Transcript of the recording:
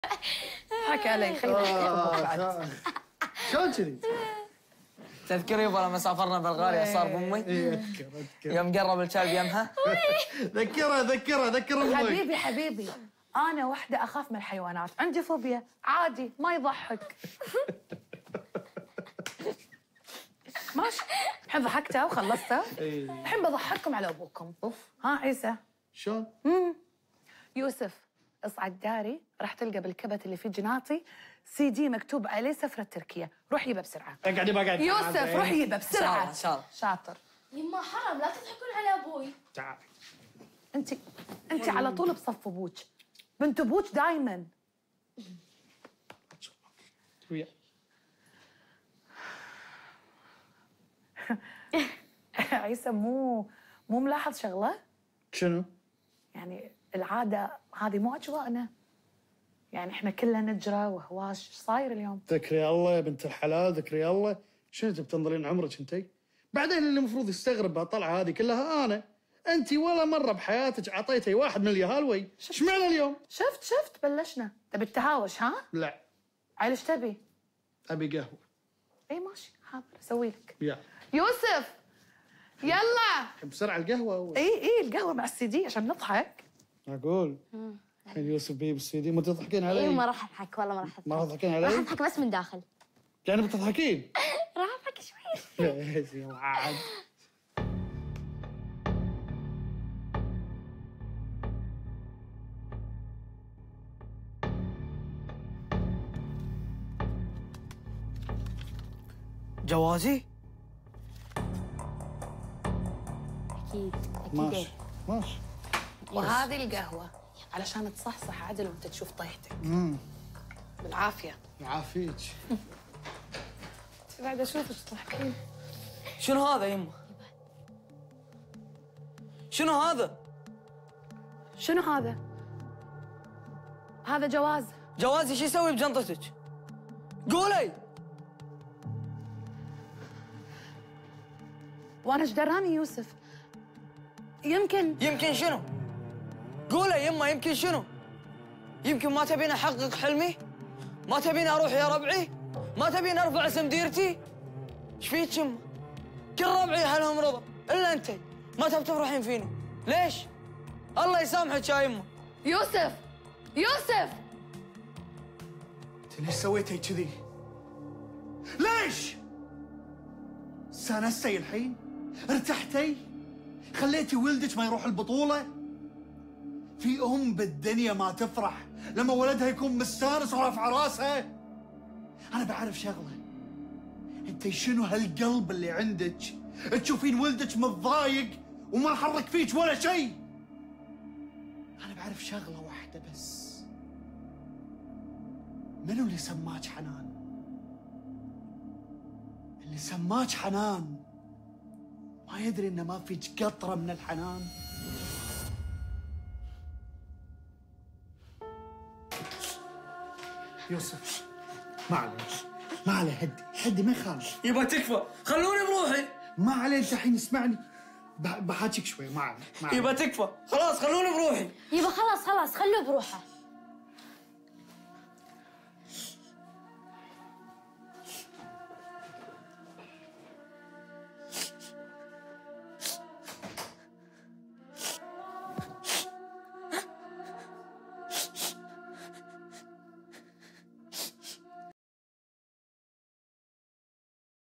حكى علي خليني شلون كذي؟ تذكر يبا لما سافرنا بلغاريا صار بامي؟ اذكر يوم قرب الكلب يمها؟ ذكرها حبيبي انا وحده اخاف من الحيوانات، عندي فوبيا عادي ما يضحك. ماشي الحين ضحكتوا وخلصتوا؟ الحين بضحككم على ابوكم. ها عيسى شلون؟ يوسف اصعد داري راح تلقى بالكبت اللي فيه جناطي CD مكتوب عليه سفرة تركيا، روح يبه بسرعة. اقعدي بقعد يوسف روح يبه بسرعة. شاطر. يما حرام لا تضحكون على ابوي. تعال انت على طول بصف ابوك، بنت ابوك دايما. ويا عيسى مو ملاحظ شغلة؟ شنو؟ يعني العادة هذه مو أجواءنا، يعني احنا كلنا نجرى وهواش، ايش صاير اليوم؟ ذكري الله يا بنت الحلال، ذكري الله. شنو تبي تنظرين عمرك انتي؟ بعدين اللي المفروض يستغرب بهالطلعه هذه كلها انت ولا مره بحياتك اعطيتي واحد من اليهالوي، ايش معنى اليوم؟ شفت بلشنا، تبي التهاوش ها؟ لا عيل ايش تبي؟ ابي قهوه. اي ماشي حاضر اسوي لك. يا يوسف يلا بسرعه القهوه اول. اي القهوه مع CD عشان نضحك. معقول؟ الحين يوسف بيجيب CD مو تضحكين علي؟ ما راح اضحك والله ما راح اضحك. ما راح تضحكين علي؟ راح اضحك بس من داخل. يعني بتضحكين؟ راح اضحك شوي. يا وعد. جوازي؟ اكيد ماشي ماشي. وهذه القهوه علشان تصحصح عدل وانت تشوف طيحتك. بالعافيه. يعافيك. بعد اشوفك تضحكين. شنو هذا يمه؟ شنو هذا؟ شنو هذا؟ هذا جواز. جوازي شو يسوي بجنطتك؟ قولي. وانا ايش دراني يوسف؟ يمكن شنو؟ قولي يمه يمكن شنو؟ يمكن ما تبين احقق حلمي؟ ما تبين اروح يا ربعي؟ ما تبين ارفع اسم ديرتي؟ ايش فيك يمه؟ كل ربعي اهلهم رضا الا انت ما تبي تفرحين فيني، ليش؟ الله يسامحك يا يمه. يوسف انت ليش سويتي كذي؟ ليش؟ استانستي الحين؟ ارتحتي؟ خليتي ولدك ما يروح البطولة؟ في بالدنيا ما تفرح لما ولدها يكون مستانس ورافع راسها؟ أنا بعرف شغلة، أنت شنو هالقلب اللي عندك؟ تشوفين ولدك متضايق وما حرك فيك ولا شيء. أنا بعرف شغلة واحدة بس، منو اللي سماك حنان؟ اللي سماك حنان ما يدري إن ما فيك قطرة من الحنان. يوسف ما عليه هدي ما يخالف. يبا تكفى خلوني بروحي. ما عليه انت الحين اسمعني بحاجيك شوي. ما عليه يبا تكفى خلاص خلوني بروحي. يبا خلاص خلوه بروحه.